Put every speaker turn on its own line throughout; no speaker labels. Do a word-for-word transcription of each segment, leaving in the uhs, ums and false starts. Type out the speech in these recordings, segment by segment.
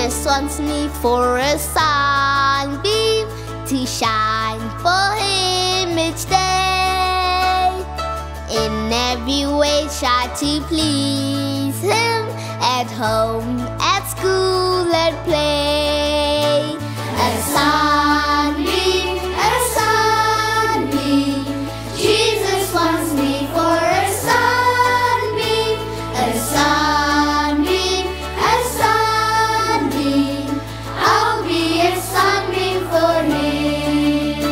Jesus wants me for a sunbeam to shine for Him each day. In every way try to please Him, at home, at school, at play. A sunbeam, a sunbeam, Jesus wants me for a sunbeam. A sunbeam, a sunbeam, I'll be a sunbeam for Him.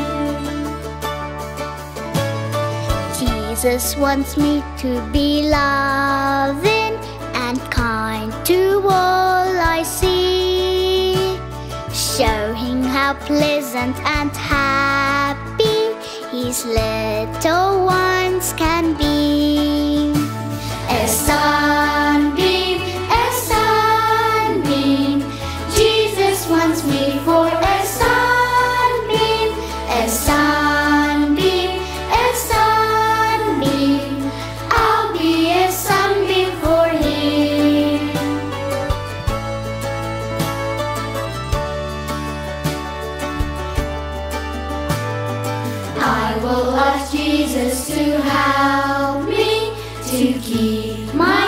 Jesus wants me to be loving and kind to all I see, showing how pleasant and happy His little ones can be. A sunbeam, a sunbeam, Jesus wants me for a sunbeam. A sunbeam, a sunbeam, I'll be a sunbeam for Him. I will ask Jesus to help me to keep my